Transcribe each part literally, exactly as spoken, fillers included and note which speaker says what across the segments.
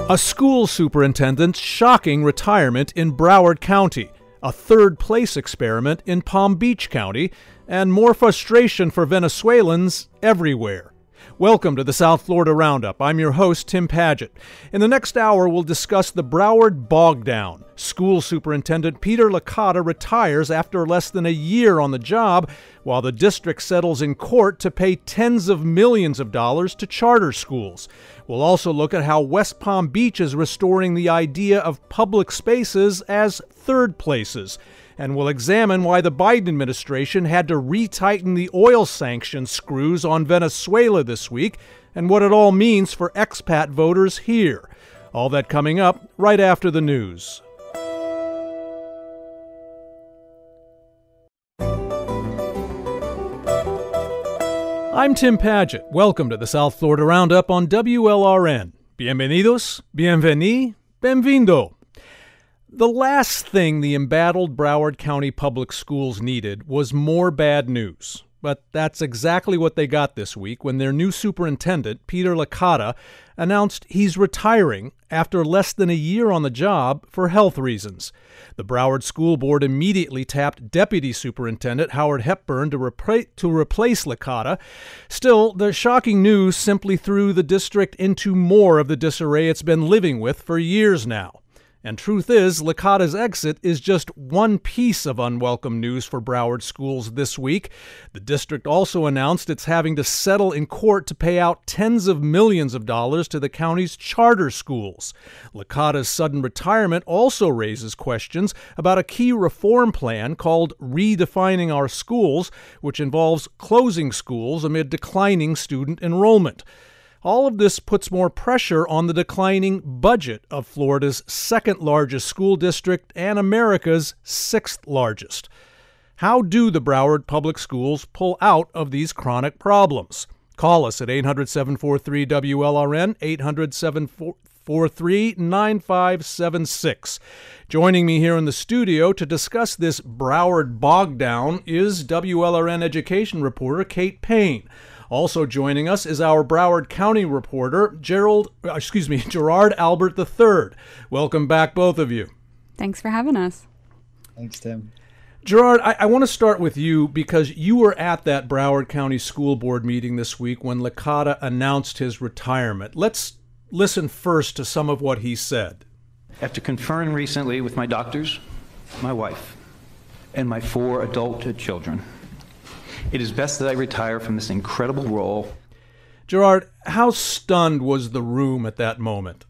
Speaker 1: A school superintendent's shocking retirement in Broward County, a third-place experiment in Palm Beach County, and more frustration for Venezuelans everywhere. Welcome to the South Florida Roundup. I'm your host, Tim Paget. In the next hour, we'll discuss the Broward bog-down. School Superintendent Peter Licata retires after less than a year on the job, while the district settles in court to pay tens of millions of dollars to charter schools. We'll also look at how West Palm Beach is restoring the idea of public spaces as third places. And we'll examine why the Biden administration had to retighten the oil sanction screws on Venezuela this week and what it all means for expat voters here. All that coming up right after the news. I'm Tim Paget. Welcome to the South Florida Roundup on W L R N. Bienvenidos, bienveni, benvindo. The last thing the embattled Broward County Public Schools needed was more bad news. But that's exactly what they got this week when their new superintendent, Peter Licata, announced he's retiring after less than a year on the job for health reasons. The Broward School Board immediately tapped Deputy Superintendent Howard Hepburn to, repra- to replace Licata. Still, the shocking news simply threw the district into more of the disarray it's been living with for years now. And truth is, Licata's exit is just one piece of unwelcome news for Broward schools this week. The district also announced it's having to settle in court to pay out tens of millions of dollars to the county's charter schools. Licata's sudden retirement also raises questions about a key reform plan called Redefining Our Schools, which involves closing schools amid declining student enrollment. All of this puts more pressure on the declining budget of Florida's second largest school district and America's sixth largest. How do the Broward Public Schools pull out of these chronic problems? Call us at eight hundred, seven four three, W L R N, eight hundred, seven four three, nine five seven six. Joining me here in the studio to discuss this Broward bog-down is W L R N education reporter Kate Payne. Also joining us is our Broward County reporter, Gerald, excuse me, Gerard Albert the third. Welcome back, both of you.
Speaker 2: Thanks for having us.
Speaker 3: Thanks, Tim.
Speaker 1: Gerard, I, I want to start with you because you were at that Broward County School Board meeting this week when Licata announced his retirement. Let's listen first to some of what he said.
Speaker 4: After conferring recently with my doctors, my wife, and my four adult children, it is best that I retire from this incredible role.
Speaker 1: Gerard, how stunned was the room at that moment?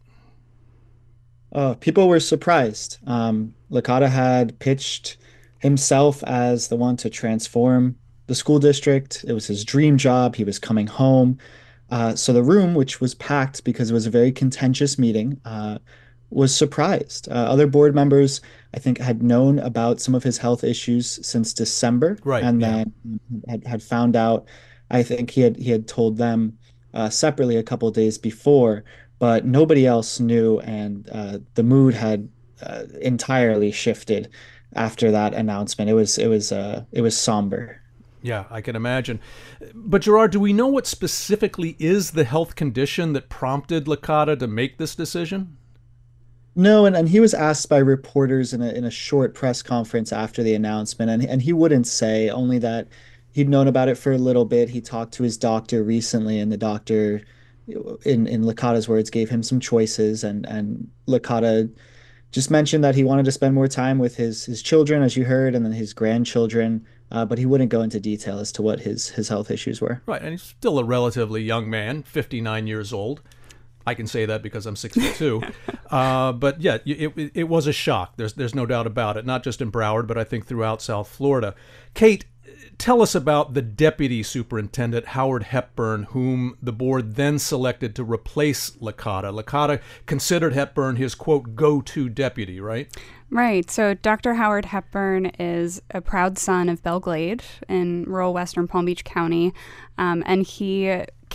Speaker 3: Uh, people were surprised. Um, Licata had pitched himself as the one to transform the school district. It was his dream job. He was coming home. Uh, so the room, which was packed because it was a very contentious meeting, uh, was surprised. Uh, other board members, I think, had known about some of his health issues since December,
Speaker 1: right,
Speaker 3: and
Speaker 1: yeah.
Speaker 3: then had, had found out. I think he had he had told them uh, separately a couple of days before, but nobody else knew, and uh, the mood had uh, entirely shifted after that announcement. It was it was uh, it was somber.
Speaker 1: Yeah, I can imagine. But Gerard, do we know what specifically is the health condition that prompted Licata to make this decision?
Speaker 3: No, and, and he was asked by reporters in a in a short press conference after the announcement, and and he wouldn't say, only that he'd known about it for a little bit. He talked to his doctor recently, and the doctor, in in Licata's words, gave him some choices, and and Licata just mentioned that he wanted to spend more time with his his children, as you heard, and then his grandchildren, uh, but he wouldn't go into detail as to what his his health issues were.
Speaker 1: Right, and he's still a relatively young man, fifty-nine years old. I can say that because I'm sixty-two. uh, but yeah, it, it, it was a shock. There's there's no doubt about it, not just in Broward, but I think throughout South Florida. Kate, tell us about the Deputy Superintendent, Howard Hepburn, whom the board then selected to replace Licata. Licata considered Hepburn his, quote, go-to deputy, right?
Speaker 2: Right. So Doctor Howard Hepburn is a proud son of Belle Glade in rural western Palm Beach County, um, and he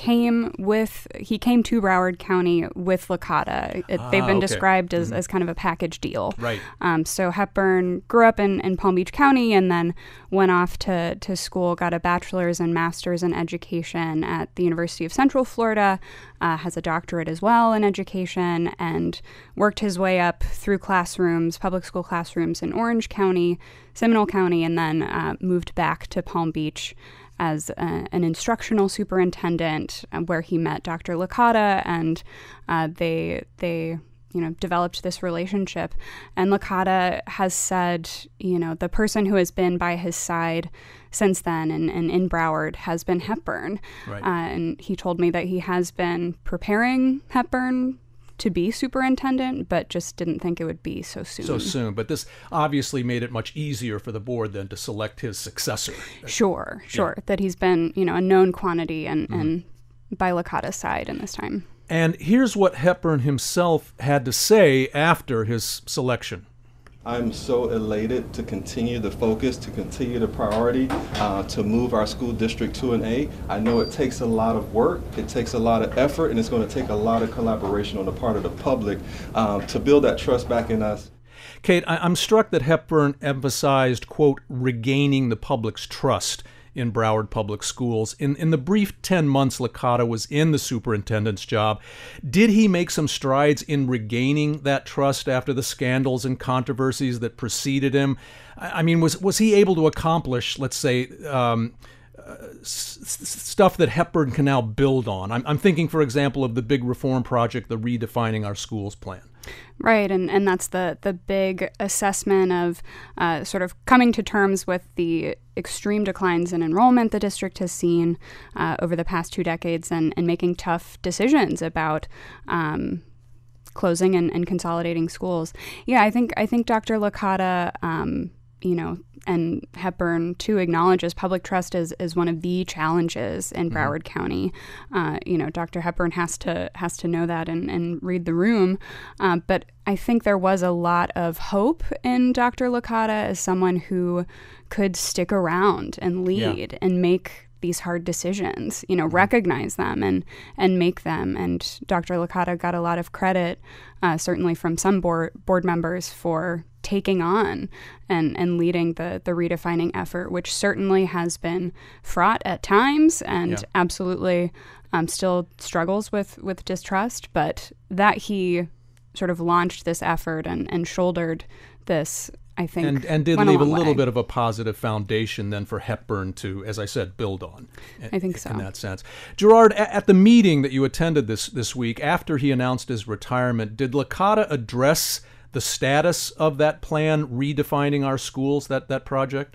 Speaker 2: came with he came to Broward County with Licata. It,
Speaker 1: Ah,
Speaker 2: they've been
Speaker 1: okay.
Speaker 2: described as,
Speaker 1: Mhm.
Speaker 2: as kind of a package deal.
Speaker 1: Right.
Speaker 2: Um, so Hepburn grew up in, in Palm Beach County and then went off to, to school, got a bachelor's and master's in education at the University of Central Florida, uh, has a doctorate as well in education, and worked his way up through classrooms, public school classrooms in Orange County, Seminole County, and then uh, moved back to Palm Beach as a, an instructional superintendent, uh, where he met Doctor Licata, and uh, they they you know developed this relationship. And Licata has said, you know, the person who has been by his side since then and, and in Broward has been Hepburn.
Speaker 1: Right.
Speaker 2: Uh, and he told me that he has been preparing Hepburn to be superintendent, but just didn't think it would be so soon.
Speaker 1: So soon. But this obviously made it much easier for the board then to select his successor.
Speaker 2: Sure, sure. Yeah. That he's been, you know, a known quantity and, mm-hmm. and by Licata's side in this time.
Speaker 1: And here's what Hepburn himself had to say after his selection.
Speaker 5: I'm so elated to continue the focus, to continue the priority, uh, to move our school district to an A. I know it takes a lot of work, it takes a lot of effort, and it's going to take a lot of collaboration on the part of the public um, to build that trust back in us.
Speaker 1: Kate, I- I'm struck that Hepburn emphasized, quote, regaining the public's trust in Broward Public Schools. In in the brief ten months Licata was in the superintendent's job, did he make some strides in regaining that trust after the scandals and controversies that preceded him? I mean, was was he able to accomplish, let's say, um, uh, s- s- stuff that Hepburn can now build on? I'm, I'm thinking, for example, of the big reform project, the Redefining Our Schools plan.
Speaker 2: Right, and, and that's the, the big assessment of uh, sort of coming to terms with the extreme declines in enrollment the district has seen uh, over the past two decades and, and making tough decisions about um, closing and, and consolidating schools. Yeah, I think I think Doctor Licata, um, you know, and Hepburn too acknowledges public trust is, is one of the challenges in Broward mm-hmm. County. Uh, you know, Doctor Hepburn has to has to know that and, and read the room. Uh, but I think there was a lot of hope in Doctor Licata as someone who could stick around and lead yeah. and make these hard decisions, you know, mm-hmm. recognize them and, and make them. And Doctor Licata got a lot of credit, uh, certainly from some board board members, for taking on and, and leading the, the redefining effort, which certainly has been fraught at times and yeah. absolutely um, still struggles with, with distrust, but that he sort of launched this effort and, and shouldered this, I think,
Speaker 1: and, and did
Speaker 2: leave
Speaker 1: a,
Speaker 2: a
Speaker 1: little
Speaker 2: way.
Speaker 1: bit of a positive foundation then for Hepburn to, as I said, build on.
Speaker 2: I think so.
Speaker 1: In that sense. Gerard, at the meeting that you attended this, this week, after he announced his retirement, did Licata address the status of that plan, Redefining Our Schools, that, that project?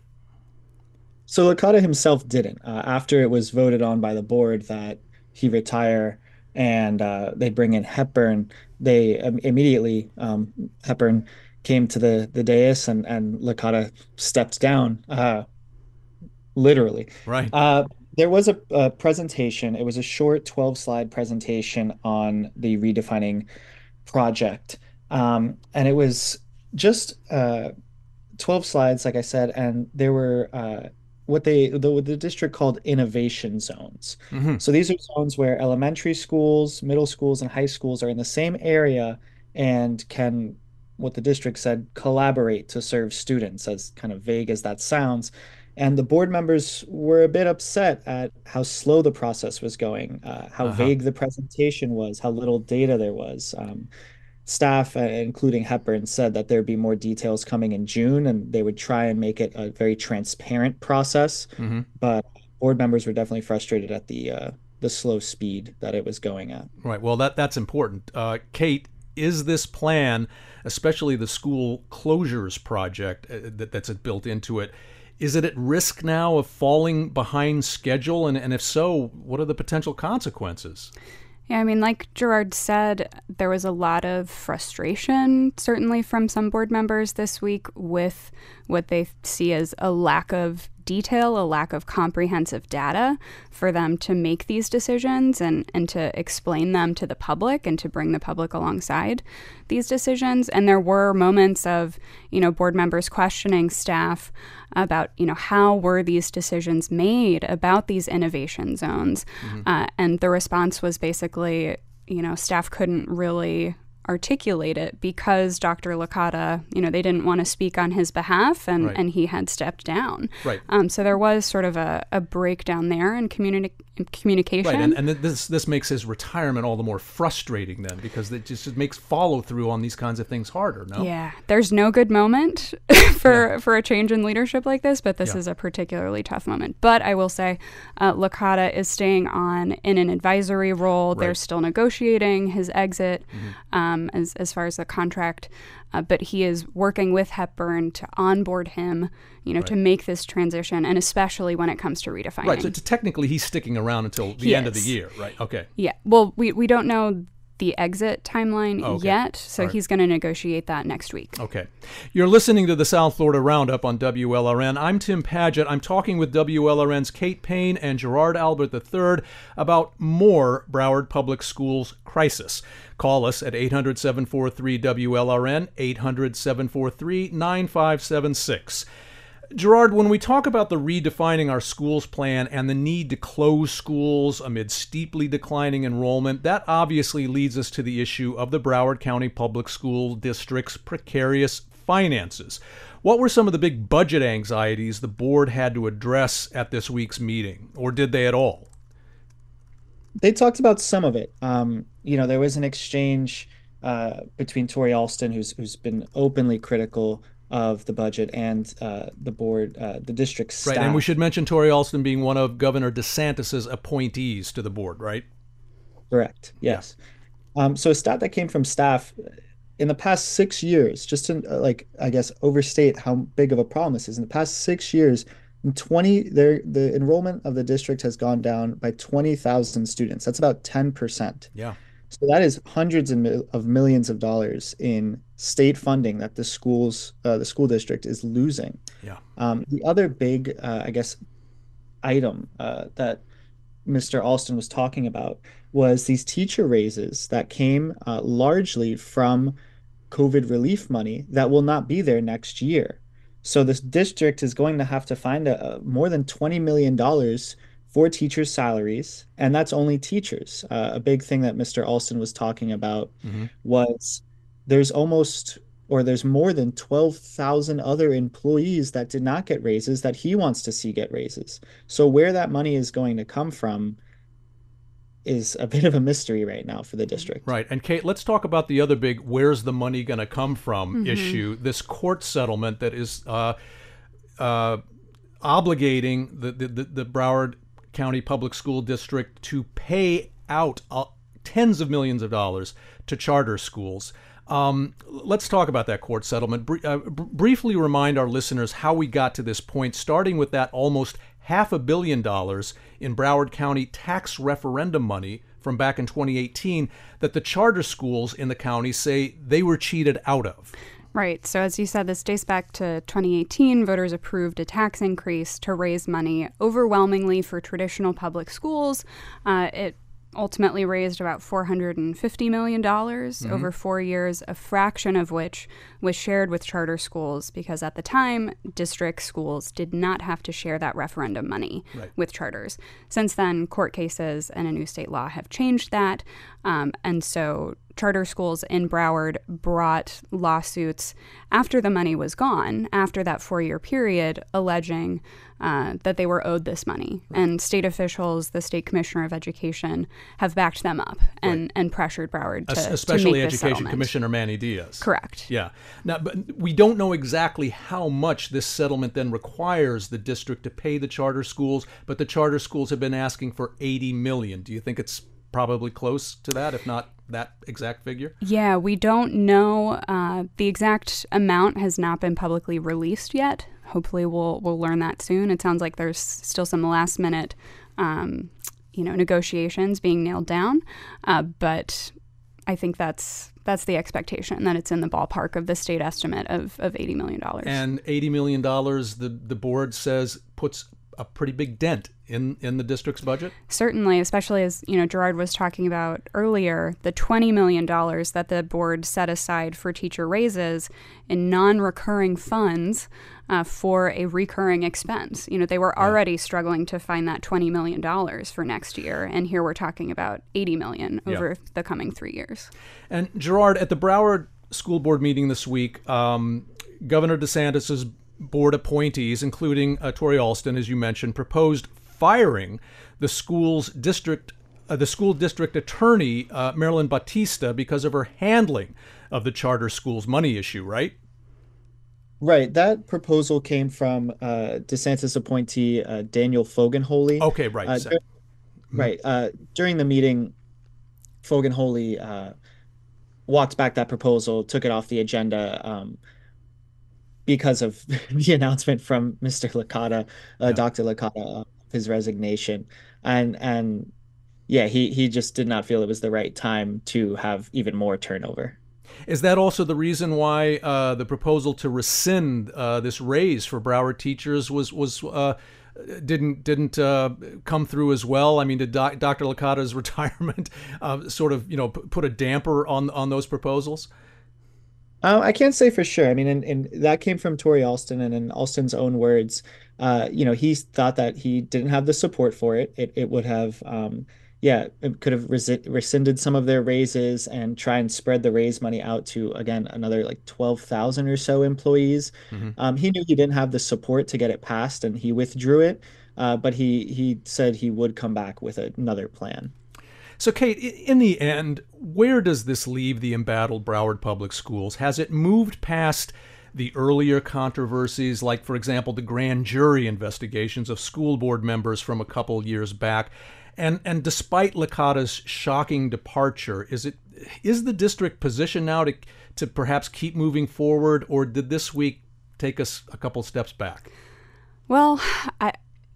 Speaker 3: So Licata himself didn't. Uh, after it was voted on by the board that he retire and uh, they bring in Hepburn, they um, immediately, um, Hepburn came to the, the dais and, and Licata stepped down, uh, literally.
Speaker 1: Right.
Speaker 3: Uh, there was a, a presentation. It was a short twelve slide presentation on the Redefining project. Um, and it was just uh, twelve slides, like I said, and there were uh, what they the, the district called innovation zones. Mm-hmm. So these are zones where elementary schools, middle schools, and high schools are in the same area and can, what the district said, collaborate to serve students, as kind of vague as that sounds. And the board members were a bit upset at how slow the process was going, uh, how uh-huh. vague the presentation was, how little data there was. Um, Staff, uh, including Hepburn, said that there'd be more details coming in June and they would try and make it a very transparent process. Mm-hmm. But board members were definitely frustrated at the uh, the slow speed that it was going at.
Speaker 1: Right. Well, that that's important. Uh, Kate, is this plan, especially the school closures project uh, that, that's built into it, is it at risk now of falling behind schedule? And, and if so, what are the potential consequences?
Speaker 2: Yeah, I mean, like Gerard said, there was a lot of frustration, certainly from some board members this week, with what they see as a lack of detail, a lack of comprehensive data for them to make these decisions and, and to explain them to the public and to bring the public alongside these decisions. And there were moments of, you know, board members questioning staff about, you know, how were these decisions made about these innovation zones? Mm-hmm. Uh, and the response was basically, you know, staff couldn't really articulate it because Doctor Licata, you know, they didn't want to speak on his behalf, and,
Speaker 1: right.
Speaker 2: and he had stepped down.
Speaker 1: Right.
Speaker 2: Um, so there was sort of a, a breakdown there in communi- communication.
Speaker 1: Right, and, and this this makes his retirement all the more frustrating then, because it just it makes follow through on these kinds of things harder. No.
Speaker 2: Yeah, there's no good moment for
Speaker 1: yeah.
Speaker 2: for a change in leadership like this, but this
Speaker 1: yeah.
Speaker 2: is a particularly tough moment. But I will say, uh, Licata is staying on in an advisory role.
Speaker 1: Right.
Speaker 2: They're still negotiating his exit.
Speaker 1: Mm-hmm.
Speaker 2: Um, As, as far as the contract, uh, but he is working with Hepburn to onboard him, you know,
Speaker 1: right.
Speaker 2: to make this transition, and especially when it comes to redefining.
Speaker 1: Right, so t- technically he's sticking around until the
Speaker 2: he
Speaker 1: end
Speaker 2: is.
Speaker 1: of the year, right? Okay.
Speaker 2: Yeah, well, we, we don't know the exit timeline
Speaker 1: oh, okay.
Speaker 2: yet, so
Speaker 1: right.
Speaker 2: he's going to negotiate that next week.
Speaker 1: Okay. You're listening to the South Florida Roundup on W L R N. I'm Tim Paget. I'm talking with W L R N's Kate Payne and Gerard Albert the third about more Broward Public Schools crisis. Call us at eight hundred, seven four three, W L R N, eight hundred, seven four three, nine five seven six. Gerard, when we talk about the redefining our schools plan and the need to close schools amid steeply declining enrollment, that obviously leads us to the issue of the Broward County Public School District's precarious finances. What were some of the big budget anxieties the board had to address at this week's meeting, or did they at all?
Speaker 3: They talked about some of it. Um, you know, there was an exchange uh, between Tori Alston, who's who's been openly critical of the budget, and uh, the board, uh, the district staff.
Speaker 1: Right, and we should mention Tori Alston being one of Governor DeSantis's appointees to the board, right?
Speaker 3: Correct, yes. Yeah. Um, so a stat that came from staff, in the past six years, just to, uh, like, I guess, overstate how big of a problem this is, in the past six years, in twenty, the, the enrollment of the district has gone down by twenty thousand students. That's about ten percent.
Speaker 1: Yeah.
Speaker 3: So that is hundreds of, mil- of millions of dollars in state funding that the schools, uh, the school district is losing.
Speaker 1: Yeah.
Speaker 3: Um, the other big, uh, I guess, item uh, that Mister Alston was talking about was these teacher raises that came uh, largely from COVID relief money that will not be there next year. So this district is going to have to find a, a more than twenty million dollars for teachers' salaries, and that's only teachers. Uh, a big thing that Mister Alston was talking about mm-hmm. was there's almost, or there's more than twelve thousand other employees that did not get raises that he wants to see get raises. So where that money is going to come from is a bit of a mystery right now for the district.
Speaker 1: Right. And Kate, let's talk about the other big where's the money going to come from
Speaker 2: mm-hmm.
Speaker 1: issue, this court settlement that is uh, uh, obligating the, the, the Broward County Public School District to pay out uh, tens of millions of dollars to charter schools. Um, let's talk about that court settlement. Br- uh, br- briefly remind our listeners how we got to this point, starting with that almost half a billion dollars in Broward County tax referendum money from back in twenty eighteen that the charter schools in the county say they were cheated out of.
Speaker 2: Right. So as you said, this dates back to twenty eighteen. Voters approved a tax increase to raise money overwhelmingly for traditional public schools. Uh, it ultimately raised about four hundred fifty million dollars mm-hmm. over four years, a fraction of which was shared with charter schools because at the time, district schools did not have to share that referendum money
Speaker 1: right.
Speaker 2: with charters. Since then, court cases and a new state law have changed that. Um, and so charter schools in Broward brought lawsuits after the money was gone, after that four-year period, alleging uh, that they were owed this money. Right. And state officials, the state commissioner of education, have backed them up and, right. and pressured Broward to,
Speaker 1: especially
Speaker 2: to make
Speaker 1: Education
Speaker 2: this settlement.
Speaker 1: Commissioner Manny Diaz.
Speaker 2: Correct.
Speaker 1: Yeah. Now, but we don't know exactly how much this settlement then requires the district to pay the charter schools, but the charter schools have been asking for eighty million dollars. Do you think it's probably close to that, if not that exact figure?
Speaker 2: Yeah, we don't know. Uh, the exact amount has not been publicly released yet. Hopefully we'll we'll learn that soon. It sounds like there's still some last minute um, you know, negotiations being nailed down. Uh, but I think that's that's the expectation, that it's in the ballpark of the state estimate of, of eighty million dollars.
Speaker 1: And eighty million dollars, the, the board says, puts a pretty big dent in, in the district's budget?
Speaker 2: Certainly, especially as, you know, Gerard was talking about earlier, the twenty million dollars that the board set aside for teacher raises in non-recurring funds uh, for a recurring expense. You know, they were yeah. already struggling to find that twenty million dollars for next year, and here we're talking about eighty million dollars over yeah. the coming three years.
Speaker 1: And Gerard, at the Broward School Board meeting this week, um, Governor DeSantis's board appointees, including uh, Tori Alston, as you mentioned, proposed firing the school's district, uh, the school district attorney, uh, Marilyn Batista, because of her handling of the charter school's money issue, right?
Speaker 3: Right. That proposal came from uh, DeSantis appointee uh, Daniel Fogenholy.
Speaker 1: Okay, right.
Speaker 3: Uh, dur- right. Uh, during the meeting, Fogenholy uh, walked back that proposal, took it off the agenda, um, because of the announcement from Mister Licata, uh, yeah. Doctor Licata, uh, his resignation. And, and yeah, he, he just did not feel it was the right time to have even more turnover.
Speaker 1: Is that also the reason why uh, the proposal to rescind uh, this raise for Broward teachers was was uh, didn't didn't uh, come through as well? I mean, did doc, Doctor Licata's retirement uh, sort of, you know, p- put a damper on on those proposals?
Speaker 3: Uh, I can't say for sure. I mean, and, and that came from Tori Alston, and in Alston's own words, uh, you know, he thought that he didn't have the support for it. It it would have, um, yeah, it could have resi- rescinded some of their raises and try and spread the raise money out to, again, another like twelve thousand or so employees. Mm-hmm. Um, he knew he didn't have the support to get it passed, and he withdrew it. Uh, but he he said he would come back with another plan.
Speaker 1: So, Kate, in the end, where does this leave the embattled Broward Public Schools? Has it moved past the earlier controversies, like, for example, the grand jury investigations of school board members from a couple years back? And and despite Licata's shocking departure, is it is the district positioned now to to perhaps keep moving forward, or did this week take us a couple steps back?
Speaker 2: Well, I.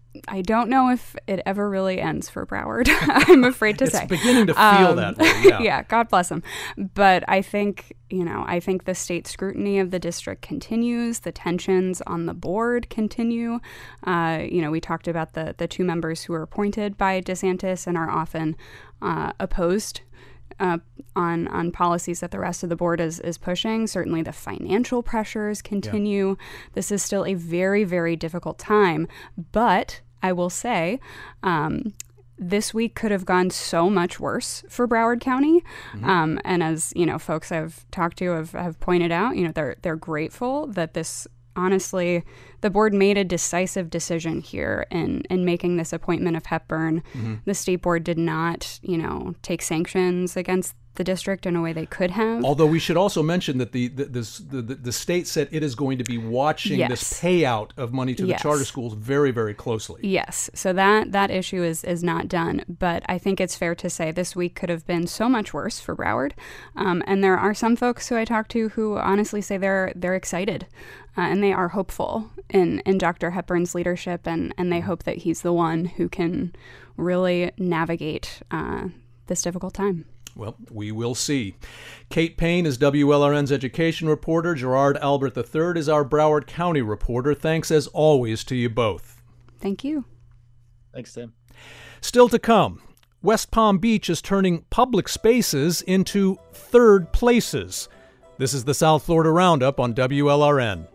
Speaker 2: I don't know if it ever really ends for Broward, I'm afraid to
Speaker 1: it's
Speaker 2: say.
Speaker 1: It's beginning to feel um, that way, yeah.
Speaker 2: Yeah, God bless him. But I think, you know, I think the state scrutiny of the district continues. The tensions on the board continue. Uh, you know, we talked about the, the two members who are appointed by DeSantis and are often uh, opposed Uh, on on policies that the rest of the board is is pushing. Certainly the financial pressures continue. Yeah. This is still a very, very difficult time. But I will say, um, this week could have gone so much worse for Broward County. Mm-hmm. Um, and as, you know, folks I've talked to have, have pointed out, you know, they're they're grateful that this, honestly, the board made a decisive decision here in, in making this appointment of Hepburn. Mm-hmm. The state board did not, you know, take sanctions against the district in a way they could have.
Speaker 1: Although we should also mention that the the, this, the, the state said it is going to be watching
Speaker 2: yes.
Speaker 1: this payout of money to
Speaker 2: yes.
Speaker 1: the charter schools very, very closely.
Speaker 2: Yes. So that, that issue is, is not done. But I think it's fair to say this week could have been so much worse for Broward. Um, and there are some folks who I talk to who honestly say they're they're excited uh, and they are hopeful in, in Doctor Hepburn's leadership, and, and they hope that he's the one who can really navigate uh, this difficult time.
Speaker 1: Well, we will see. Kate Payne is W L R N's education reporter. Gerard Albert the third is our Broward County reporter. Thanks, as always, to you both.
Speaker 2: Thank you.
Speaker 3: Thanks, Tim.
Speaker 1: Still to come, West Palm Beach is turning public spaces into third places. This is the South Florida Roundup on W L R N.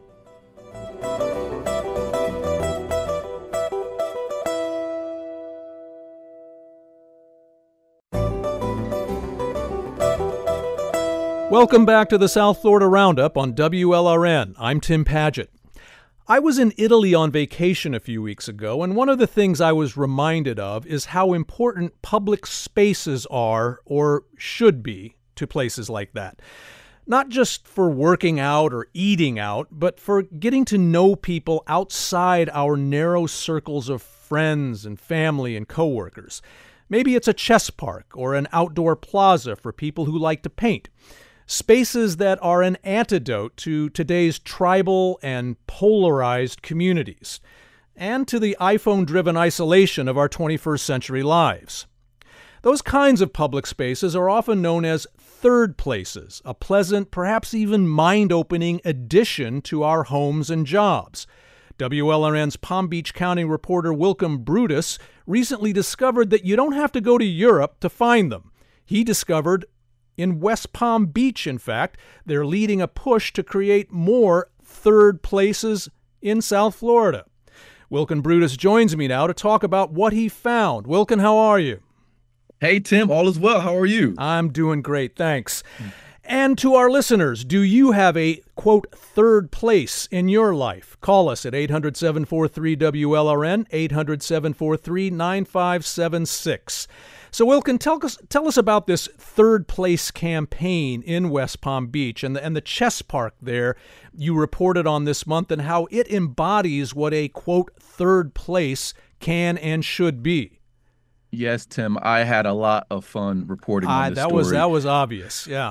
Speaker 1: Welcome back to the South Florida Roundup on W L R N. I'm Tim Paget. I was in Italy on vacation a few weeks ago, and one of the things I was reminded of is how important public spaces are, or should be, to places like that. Not just for working out or eating out, but for getting to know people outside our narrow circles of friends and family and coworkers. Maybe it's a chess park or an outdoor plaza for people who like to paint. Spaces that are an antidote to today's tribal and polarized communities, and to the iPhone-driven isolation of our twenty-first century lives. Those kinds of public spaces are often known as third places, a pleasant, perhaps even mind-opening addition to our homes and jobs. W L R N's Palm Beach County reporter Wilcom Brutus recently discovered that you don't have to go to Europe to find them. He discovered in West Palm Beach, in fact, they're leading a push to create more third places in South Florida. Wilcom Brutus joins me now to talk about what he found. Wilcom, how are you?
Speaker 6: Hey, Tim, all is well. How are you?
Speaker 1: I'm doing great, thanks. And to our listeners, do you have a, quote, third place in your life? Call us at eight hundred, seven four three, W L R N, eight hundred, seven four three, nine five seven six. So, Wilcom, tell us tell us about this third place campaign in West Palm Beach and the, and the chess park there you reported on this month and how it embodies what a, quote, third place can and should be.
Speaker 6: Yes, Tim, I had a lot of fun reporting on
Speaker 1: uh,
Speaker 6: this
Speaker 1: that
Speaker 6: story.
Speaker 1: Was, that was obvious, yeah.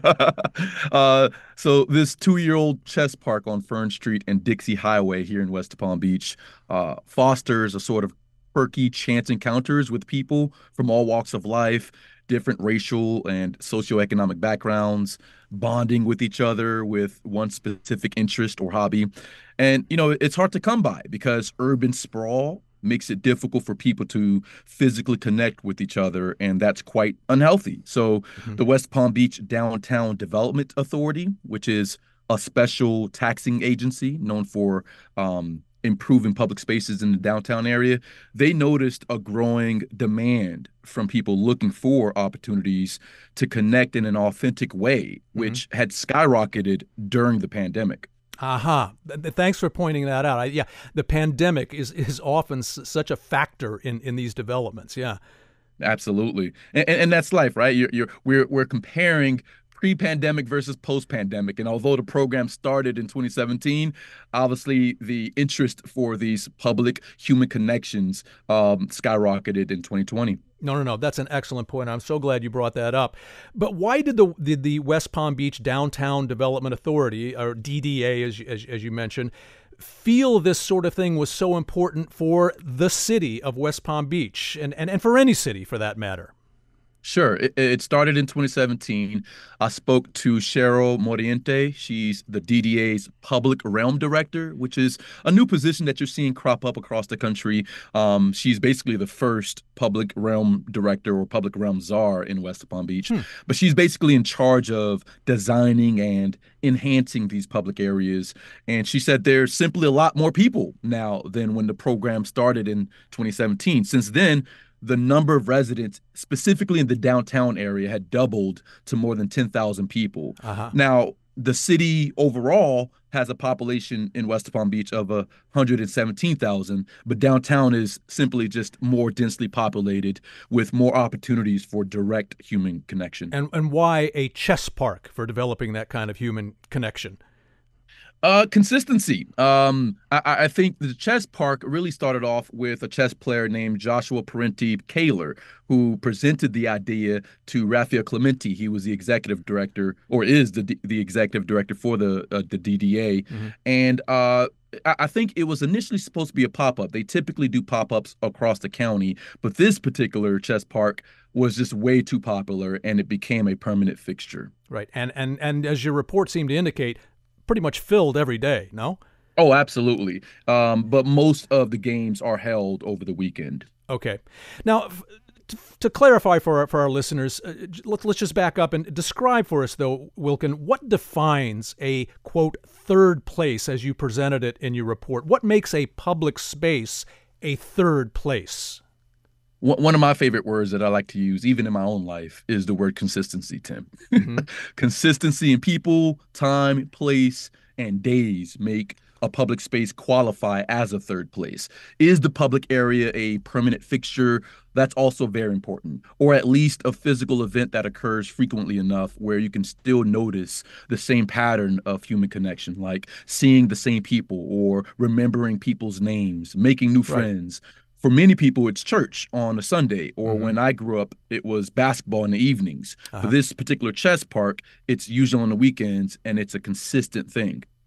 Speaker 6: uh, so this two-year-old chess park on Fern Street and Dixie Highway here in West Palm Beach uh, fosters a sort of perky chance encounters with people from all walks of life, different racial and socioeconomic backgrounds, bonding with each other with one specific interest or hobby. And, you know, it's hard to come by because urban sprawl makes it difficult for people to physically connect with each other, and that's quite unhealthy. So mm-hmm. the West Palm Beach Downtown Development Authority, which is a special taxing agency known for um, improving public spaces in the downtown area, they noticed a growing demand from people looking for opportunities to connect in an authentic way, which mm-hmm. had skyrocketed during the pandemic.
Speaker 1: Aha. Uh-huh. Thanks for pointing that out. I, yeah, the pandemic is is often s- such a factor in, in these developments. Yeah,
Speaker 6: absolutely, and, and that's life, right? You're, you're we're we're comparing pre-pandemic versus post-pandemic, and although the program started in twenty seventeen, obviously the interest for these public human connections um, skyrocketed in twenty twenty.
Speaker 1: No, no, no. That's an excellent point. I'm so glad you brought that up. But why did the did the West Palm Beach Downtown Development Authority, or D D A, as as, as you mentioned, feel this sort of thing was so important for the city of West Palm Beach and, and, and for any city for that matter?
Speaker 6: Sure. It, it started in twenty seventeen. I spoke to Cheryl Moriente. She's the D D A's Public Realm Director, which is a new position that you're seeing crop up across the country. Um, she's basically the first Public Realm Director or Public Realm Czar in West Palm Beach. Hmm. But she's basically in charge of designing and enhancing these public areas. And she said there's simply a lot more people now than when the program started in twenty seventeen. Since then, the number of residents, specifically in the downtown area, had doubled to more than ten thousand people. Uh-huh. Now, the city overall has a population in West Palm Beach of one hundred seventeen thousand, but downtown is simply just more densely populated with more opportunities for direct human connection.
Speaker 1: And, and why a chess park for developing that kind of human connection?
Speaker 6: Uh, consistency. Um, I, I think the chess park really started off with a chess player named Joshua Parenti Kaler, who presented the idea to Raphael Clementi. He was the executive director, or is the the executive director for the uh, the D D A, mm-hmm. and uh, I, I think it was initially supposed to be a pop-up. They typically do pop-ups across the county, but this particular chess park was just way too popular, and it became a permanent fixture.
Speaker 1: Right, and and and as your report seemed to indicate, pretty much filled every day, no?
Speaker 6: Oh, absolutely. Um, but most of the games are held over the weekend.
Speaker 1: Okay. Now, f- to, to clarify for our, for our listeners, uh, let's, let's just back up and describe for us, though, Wilcom, what defines a, quote, third place as you presented it in your report? What makes a public space a third place?
Speaker 6: One of my favorite words that I like to use, even in my own life, is the word consistency, Tim. Mm-hmm. Consistency in people, time, place, and days make a public space qualify as a third place. Is the public area a permanent fixture? That's also very important. Or at least a physical event that occurs frequently enough where you can still notice the same pattern of human connection, like seeing the same people or remembering people's names, making new friends. Right. For many people, it's church on a Sunday, or mm-hmm. when I grew up, it was basketball in the evenings. Uh-huh. For this particular chess park, it's usually on the weekends, and it's a consistent thing.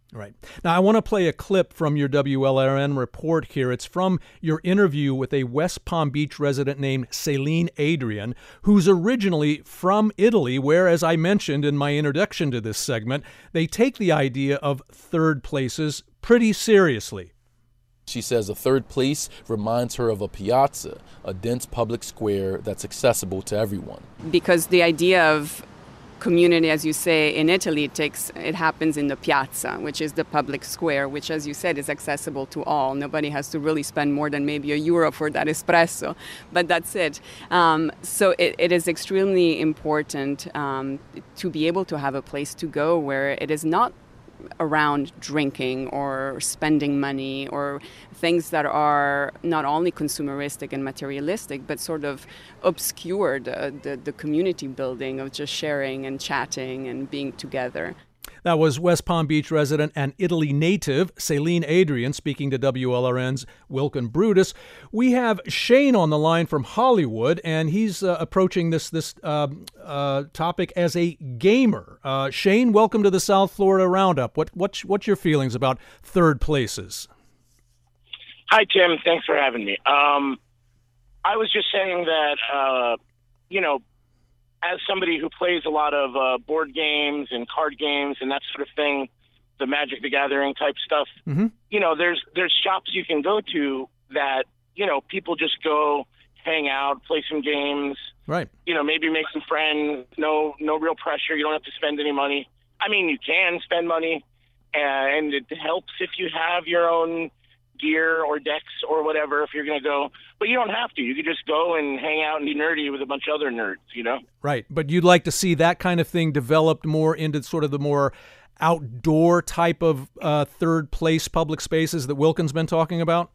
Speaker 1: Right. Now, I want to play a clip from your W L R N report here. It's from your interview with a West Palm Beach resident named Celine Adrian, who's originally from Italy, where, as I mentioned in my introduction to this segment, they take the idea of third places pretty seriously.
Speaker 7: She says a third place reminds her of a piazza, a dense public square that's accessible to everyone.
Speaker 8: Because the idea of community, as you say, in Italy, it takes it happens in the piazza, which is the public square, which, as you said, is accessible to all. Nobody has to really spend more than maybe a euro for that espresso, but that's it. Um, so it, it is extremely important um, to be able to have a place to go where it is not around drinking or spending money or things that are not only consumeristic and materialistic, but sort of obscure the, the, the community building of just sharing and chatting and being together.
Speaker 1: That was West Palm Beach resident and Italy native Celine Adrian speaking to W L R N's Wilkin Brutus. We have Shane on the line from Hollywood, and he's uh, approaching this this uh, uh, topic as a gamer. Uh, Shane, welcome to the South Florida Roundup. What what's what's your feelings about third places?
Speaker 9: Hi, Tim. Thanks for having me. Um, I was just saying that uh, you know. As somebody who plays a lot of uh, board games and card games and that sort of thing, the Magic the Gathering type stuff, mm-hmm. you know, there's there's shops you can go to that, you know, people just go hang out, play some games,
Speaker 1: right?
Speaker 9: You know, maybe make some friends. No, no real pressure. You don't have to spend any money. I mean, you can spend money, and it helps if you have your own gear or decks or whatever if you're going to go, but you don't have to. You could just go and hang out and be nerdy with a bunch of other nerds, you know?
Speaker 1: Right, but you'd like to see that kind of thing developed more into sort of the more outdoor type of uh, third place public spaces that Wilkin's been talking about?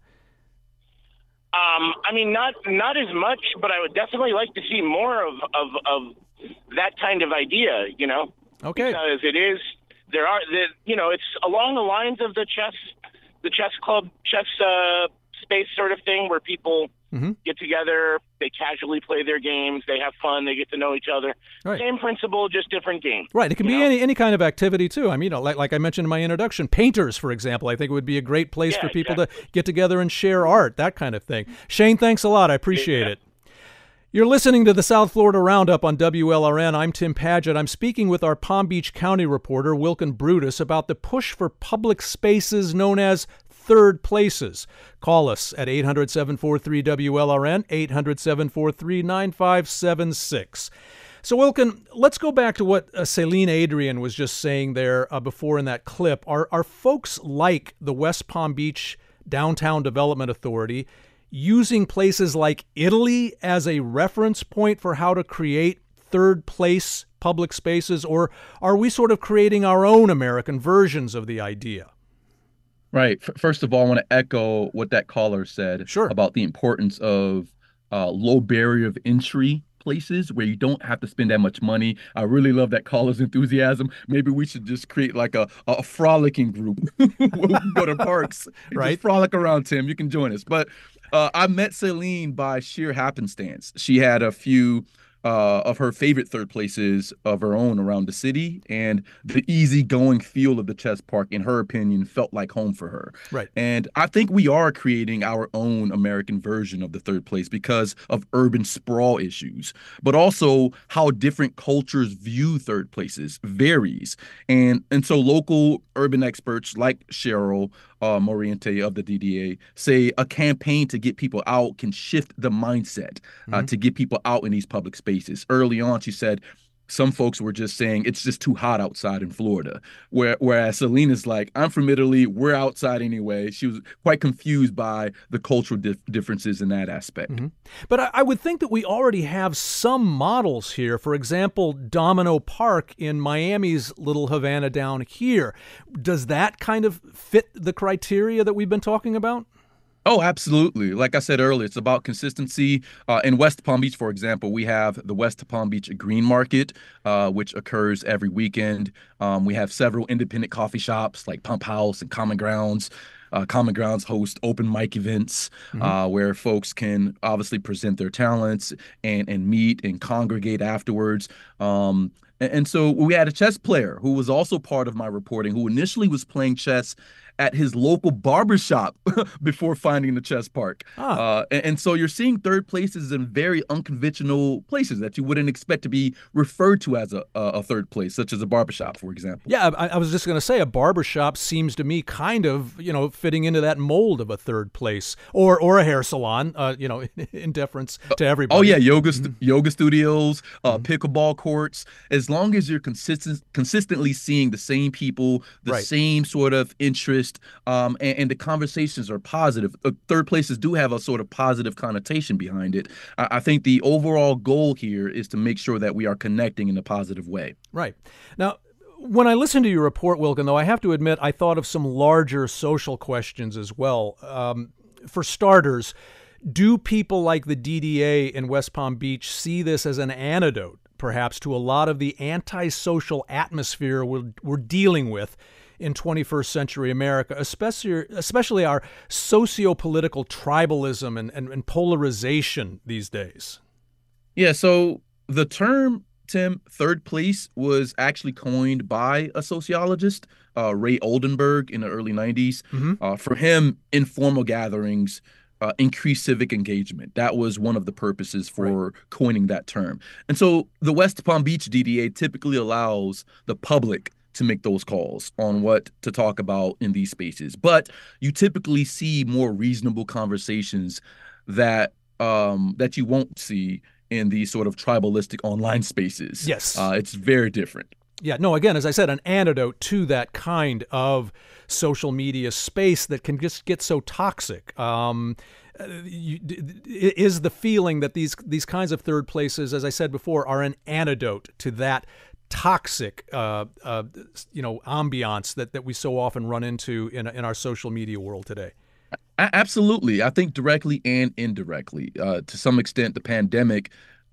Speaker 9: Um, I mean, not not as much, but I would definitely like to see more of, of, of that kind of idea, you know?
Speaker 1: Okay.
Speaker 9: Because it is, there are, the, you know, it's along the lines of the chess the chess club, chess uh, space sort of thing where people mm-hmm. get together, they casually play their games, they have fun, they get to know each other. Right. Same principle, just different game.
Speaker 1: Right. It can be any, any kind of activity, too. I mean, you know, like, like I mentioned in my introduction, painters, for example, I think it would be a great place yeah, for people exactly. to get together and share art, that kind of thing. Shane, thanks a lot. I appreciate yeah. it. You're listening to the South Florida Roundup on W L R N. I'm Tim Paget. I'm speaking with our Palm Beach County reporter, Wilkin Brutus, about the push for public spaces known as third places. Call us at eight hundred, seven four three, W L R N, eight hundred, seven four three, nine five seven six. So, Wilkin, let's go back to what uh, Celine Adrian was just saying there uh, before in that clip. Are, are folks like the West Palm Beach Downtown Development Authority using places like Italy as a reference point for how to create third place public spaces, or are we sort of creating our own American versions of the idea?
Speaker 6: Right. First of all, I want to echo what that caller said
Speaker 1: sure.
Speaker 6: about the importance of uh, low barrier of entry places where you don't have to spend that much money. I really love that caller's enthusiasm. Maybe we should just create like a, a frolicking group where we can go to parks and
Speaker 1: right.
Speaker 6: just frolic around, Tim. You can join us. But uh, I met Celine by sheer happenstance. She had a few Uh, of her favorite third places of her own around the city, and the easygoing feel of the chess park, in her opinion, felt like home for her.
Speaker 1: Right.
Speaker 6: And I think we are creating our own American version of the third place because of urban sprawl issues, but also how different cultures view third places varies. And and so local urban experts like Cheryl Uh, Moriente of the D D A say a campaign to get people out can shift the mindset uh, mm-hmm. to get people out in these public spaces. Early on, she said some folks were just saying it's just too hot outside in Florida, Where, whereas Selena's like, I'm from Italy, we're outside anyway. She was quite confused by the cultural dif- differences in that aspect.
Speaker 1: Mm-hmm. But I, I would think that we already have some models here. For example, Domino Park in Miami's Little Havana down here. Does that kind of fit the criteria that we've been talking about?
Speaker 6: Oh, absolutely. Like I said earlier, it's about consistency. Uh, in West Palm Beach, for example, we have the West Palm Beach Green Market, uh, which occurs every weekend. Um, we have several independent coffee shops like Pump House and Common Grounds. Uh, Common Grounds host open mic events mm-hmm. uh, where folks can obviously present their talents and, and meet and congregate afterwards. Um, And, and so we had a chess player who was also part of my reporting, who initially was playing chess at his local barbershop before finding the chess park.
Speaker 1: Ah.
Speaker 6: Uh, and, and so you're seeing third places in very unconventional places that you wouldn't expect to be referred to as a, a third place, such as a barbershop, for example.
Speaker 1: Yeah, I, I was just going to say a barbershop seems to me kind of, you know, fitting into that mold of a third place, or or a hair salon, uh, you know, in deference to everybody.
Speaker 6: Oh, yeah, yoga st-
Speaker 1: mm-hmm.
Speaker 6: yoga studios, uh,
Speaker 1: mm-hmm.
Speaker 6: pickleball courts. As long as you're consistent, consistently seeing the same people, the
Speaker 1: right.
Speaker 6: same sort of interest, Um, and, and the conversations are positive. Uh, third places do have a sort of positive connotation behind it. I, I think the overall goal here is to make sure that we are connecting in a positive way.
Speaker 1: Right. Now, when I listened to your report, Wilkin, though, I have to admit I thought of some larger social questions as well. Um, for starters, do people like the D D A in West Palm Beach see this as an antidote, perhaps, to a lot of the antisocial atmosphere we're, we're dealing with in twenty-first century America, especially especially our socio-political tribalism and, and, and polarization these days?
Speaker 6: Yeah, so the term, Tim, third place was actually coined by a sociologist, uh, Ray Oldenburg, in the early nineties.
Speaker 1: Mm-hmm.
Speaker 6: Uh, for him, informal gatherings uh, increased civic engagement. That was one of the purposes for right. coining that term. And so the West Palm Beach D D A typically allows the public to make those calls on what to talk about in these spaces. But you typically see more reasonable conversations that um, that you won't see in these sort of tribalistic online spaces.
Speaker 1: Yes.
Speaker 6: Uh, it's very different.
Speaker 1: Yeah, no, again, as I said, an antidote to that kind of social media space that can just get so toxic. Um, you, is the feeling that these these kinds of third places, as I said before, are an antidote to that toxic, uh, uh, you know, ambiance that, that we so often run into in in our social media world today?
Speaker 6: Absolutely. I think directly and indirectly. Uh, to some extent, the pandemic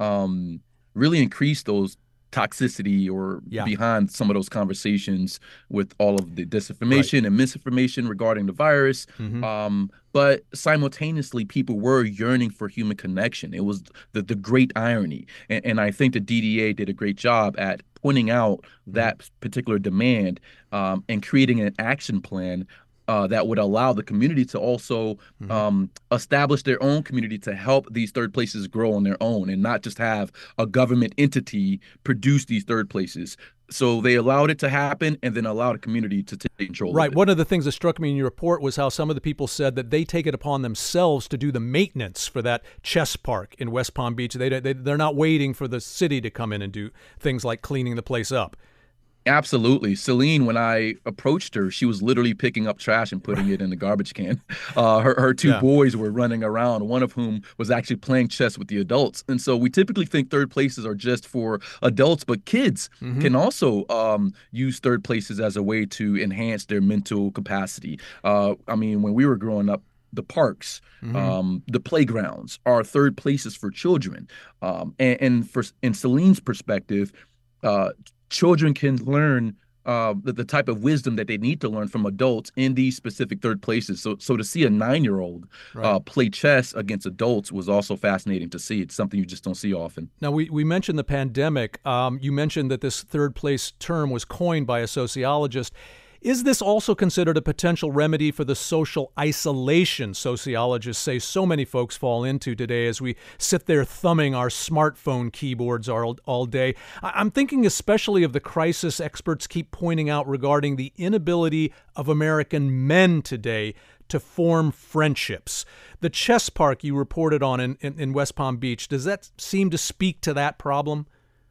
Speaker 6: um, really increased those toxicity or
Speaker 1: yeah.
Speaker 6: behind some of those conversations with all of the disinformation right. and misinformation regarding the virus.
Speaker 1: Mm-hmm.
Speaker 6: Um, but simultaneously, people were yearning for human connection. It was the, the great irony. And, and I think the D D A did a great job at pointing out that particular demand um, and creating an action plan Uh, that would allow the community to also
Speaker 1: mm-hmm.
Speaker 6: um, establish their own community to help these third places grow on their own and not just have a government entity produce these third places. So they allowed it to happen and then allowed a community to take control
Speaker 1: right.
Speaker 6: of it.
Speaker 1: One of the things that struck me in your report was how some of the people said that they take it upon themselves to do the maintenance for that chess park in West Palm Beach. They, they, they're not waiting for the city to come in and do things like cleaning the place up.
Speaker 6: Absolutely. Celine, when I approached her, she was literally picking up trash and putting it in the garbage can. Uh, her, her two
Speaker 1: yeah.
Speaker 6: boys were running around, one of whom was actually playing chess with the adults. And so we typically think third places are just for adults, but kids
Speaker 1: mm-hmm.
Speaker 6: can also um, use third places as a way to enhance their mental capacity. Uh, I mean, when we were growing up, the parks,
Speaker 1: mm-hmm.
Speaker 6: um, the playgrounds are third places for children. Um, and, and for in Celine's perspective, uh, children can learn uh, the, the type of wisdom that they need to learn from adults in these specific third places. So, so to see a nine-year-old
Speaker 1: right.
Speaker 6: uh, play chess against adults was also fascinating to see. It's something you just don't see often.
Speaker 1: Now, we, we mentioned the pandemic. Um, you mentioned that this third place term was coined by a sociologist. Is this also considered a potential remedy for the social isolation sociologists say so many folks fall into today as we sit there thumbing our smartphone keyboards all, all day? I'm thinking especially of the crisis experts keep pointing out regarding the inability of American men today to form friendships. The chess park you reported on in, in, in West Palm Beach, does that seem to speak to that problem?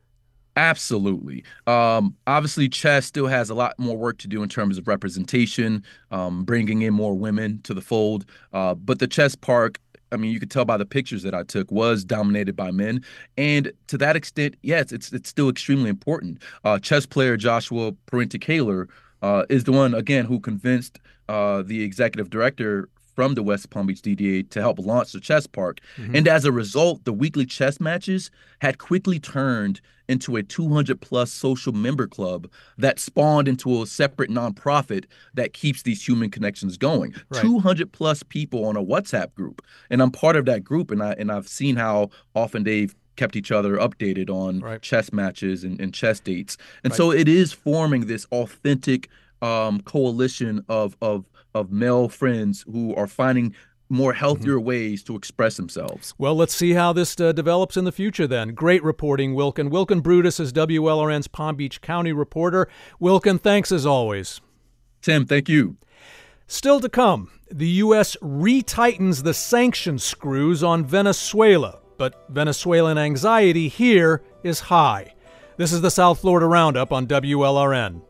Speaker 6: Absolutely. Um, obviously, chess still has a lot more work to do in terms of representation, um, bringing in more women to the fold. Uh, but the chess park, I mean, you could tell by the pictures that I took, was dominated by men. And to that extent, yes, it's it's still extremely important. Uh, chess player Joshua Parenti-Kaler uh, is the one, again, who convinced uh, the executive director from the West Palm Beach D D A to help launch the chess park. Mm-hmm. And as a result, the weekly chess matches had quickly turned into a two hundred plus social member club that spawned into a separate nonprofit that keeps these human connections going.
Speaker 1: Right.
Speaker 6: two hundred plus people on a WhatsApp group. And I'm part of that group, and, I, and I've seen how often they've kept each other updated on
Speaker 1: right.
Speaker 6: chess matches and, and chess dates. And
Speaker 1: right.
Speaker 6: so it is forming this authentic um, coalition of, of, of male friends who are finding more healthier mm-hmm. ways to express themselves.
Speaker 1: Well, let's see how this uh, develops in the future then. Great reporting, Wilkin. Wilkin Brutus is W L R N's Palm Beach County reporter. Wilkin, thanks as always.
Speaker 6: Tim, thank you.
Speaker 1: Still to come, the U S retightens the sanctions screws on Venezuela, but Venezuelan anxiety here is high. This is the South Florida Roundup on W L R N.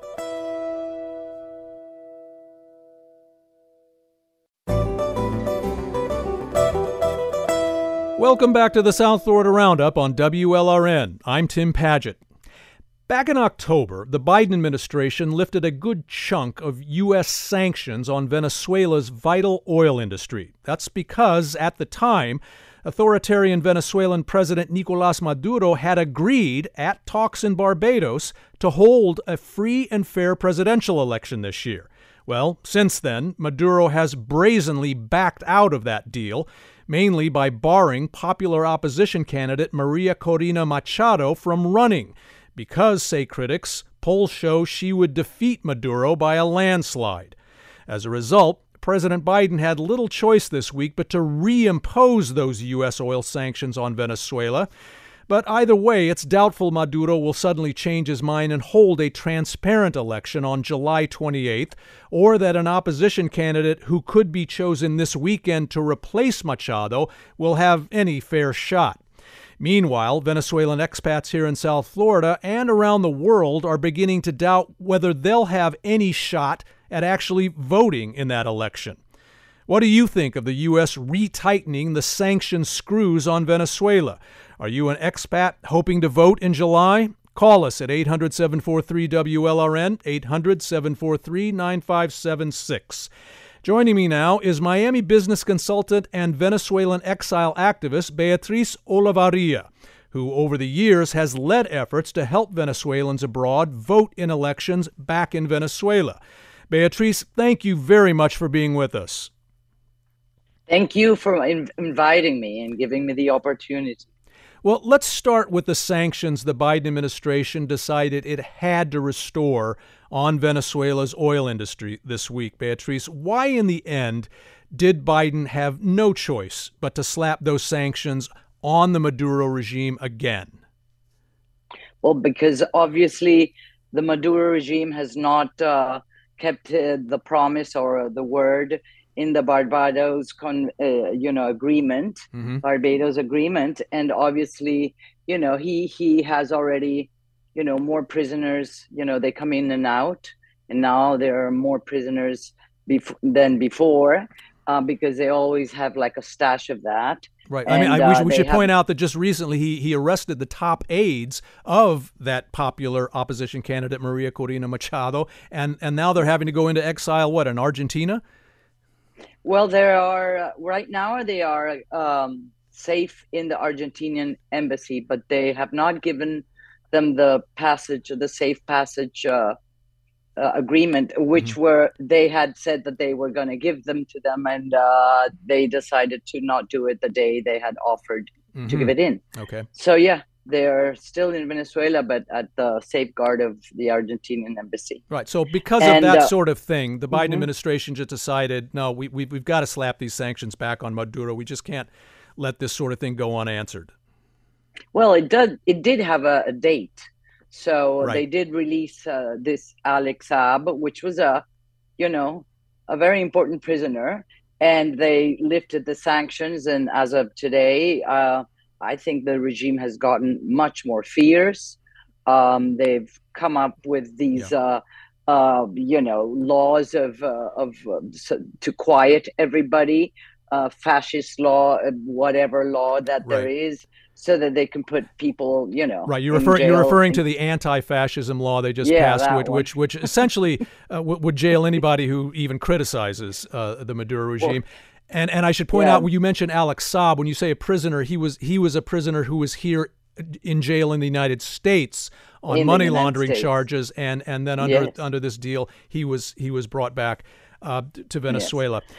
Speaker 1: Welcome back to the South Florida Roundup on W L R N. I'm Tim Padgett. Back in October, the Biden administration lifted a good chunk of U S sanctions on Venezuela's vital oil industry. That's because, at the time, authoritarian Venezuelan President Nicolás Maduro had agreed, at talks in Barbados, to hold a free and fair presidential election this year. Well, since then, Maduro has brazenly backed out of that deal, mainly by barring popular opposition candidate Maria Corina Machado from running, because, say critics, polls show she would defeat Maduro by a landslide. As a result, President Biden had little choice this week but to reimpose those U S oil sanctions on Venezuela. But either way, it's doubtful Maduro will suddenly change his mind and hold a transparent election on July twenty-eighth, or that an opposition candidate who could be chosen this weekend to replace Machado will have any fair shot. Meanwhile, Venezuelan expats here in South Florida and around the world are beginning to doubt whether they'll have any shot at actually voting in that election. What do you think of the U S retightening the sanction screws on Venezuela? Are you an expat hoping to vote in July? Call us at eight hundred, seven four three, W L R N, eight hundred, seven four three, nine five seven six. Joining me now is Miami business consultant and Venezuelan exile activist Beatriz Olavarria, who over the years has led efforts to help Venezuelans abroad vote in elections back in Venezuela. Beatriz, thank you very much for being with us.
Speaker 10: Thank you for in- inviting me and giving me the opportunity.
Speaker 1: Well, let's start with the sanctions the Biden administration decided it had to restore on Venezuela's oil industry this week. Beatriz, why in the end did Biden have no choice but to slap those sanctions on the Maduro regime again?
Speaker 10: Well, because obviously the Maduro regime has not uh, kept uh, the promise or the word in the Barbados, con, uh, you know, agreement, mm-hmm. Barbados agreement, and obviously, you know, he he has already, you know, more prisoners. You know, they come in and out, and now there are more prisoners bef- than before uh, because they always have like a stash of that.
Speaker 1: Right.
Speaker 10: And,
Speaker 1: I mean, I, we,
Speaker 10: uh,
Speaker 1: we should
Speaker 10: have...
Speaker 1: point out that just recently he he arrested the top aides of that popular opposition candidate Maria Corina Machado, and and now they're having to go into exile. What, in Argentina?
Speaker 10: Well, there are uh, right now they are um, safe in the Argentinian embassy, but they have not given them the passage, the safe passage uh, uh, agreement, which mm-hmm. were they had said that they were going to give them to them, and uh, they decided to not do it the day they had offered mm-hmm. to give it in.
Speaker 1: Okay.
Speaker 10: So yeah, they're still in Venezuela, but at the safeguard of the Argentinian embassy.
Speaker 1: Right. So because
Speaker 10: and,
Speaker 1: of that
Speaker 10: uh,
Speaker 1: sort of thing, the Biden
Speaker 10: mm-hmm.
Speaker 1: administration just decided, no, we, we, we've got to slap these sanctions back on Maduro. We just can't let this sort of thing go unanswered.
Speaker 10: Well, it did, it did have a, a date. So
Speaker 1: right.
Speaker 10: they did release uh, this Alex Saab, which was a, you know, a very important prisoner. And they lifted the sanctions. And as of today, uh, I think the regime has gotten much more fierce. Um, they've come up with these, yeah. uh, uh, you know, laws of uh, of uh, to quiet everybody, uh, fascist law, whatever law that right. there is, so that they can put people, you know,
Speaker 1: right. You're referring you're referring to the anti-fascism law they just
Speaker 10: yeah,
Speaker 1: passed, which, which which essentially uh, would jail anybody who even criticizes uh, the Maduro regime. Well, And and I should point
Speaker 10: yeah.
Speaker 1: out, when you mentioned Alex Saab, when you say a prisoner, he was he was a prisoner who was here in jail in the United States on
Speaker 10: in
Speaker 1: money laundering States. charges, and and then under
Speaker 10: yes.
Speaker 1: under this deal, he was he was brought back uh, to Venezuela.
Speaker 10: Yes.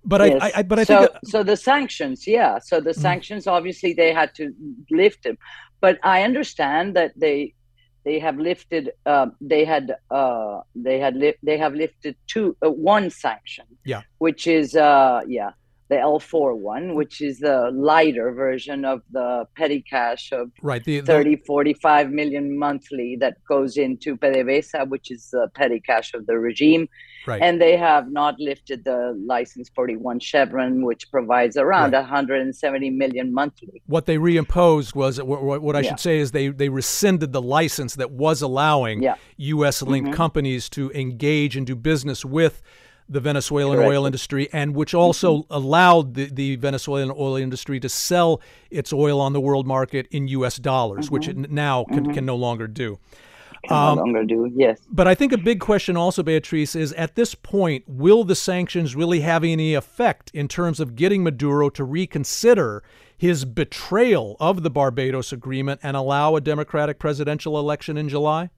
Speaker 1: But
Speaker 10: yes.
Speaker 1: I, I, but I
Speaker 10: so,
Speaker 1: think
Speaker 10: so the sanctions, yeah. So the sanctions, obviously, they had to lift them. But I understand that they they have lifted. Uh, they had uh, they had li- they have lifted two uh, one sanction.
Speaker 1: Yeah.
Speaker 10: Which is uh, yeah the L four one, which is the lighter version of the petty cash of
Speaker 1: right the, the
Speaker 10: thirty, forty-five million monthly that goes into PDVSA, which is the petty cash of the regime.
Speaker 1: Right.
Speaker 10: And they have not lifted the license forty-one Chevron, which provides around
Speaker 1: right.
Speaker 10: one hundred seventy million monthly.
Speaker 1: What they reimposed was, what, what I
Speaker 10: yeah.
Speaker 1: should say is they, they rescinded the license that was allowing
Speaker 10: yeah.
Speaker 1: U S-linked
Speaker 10: mm-hmm.
Speaker 1: companies to engage and do business with the Venezuelan
Speaker 10: Correct.
Speaker 1: oil industry, and which also
Speaker 10: mm-hmm.
Speaker 1: allowed the, the Venezuelan oil industry to sell its oil on the world market in U S dollars,
Speaker 10: mm-hmm.
Speaker 1: which it now can,
Speaker 10: mm-hmm.
Speaker 1: can no longer do.
Speaker 10: Can um, no longer do, yes.
Speaker 1: But I think a big question also, Beatriz, is at this point, will the sanctions really have any effect in terms of getting Maduro to reconsider his betrayal of the Barbados Agreement and allow a democratic presidential election in July?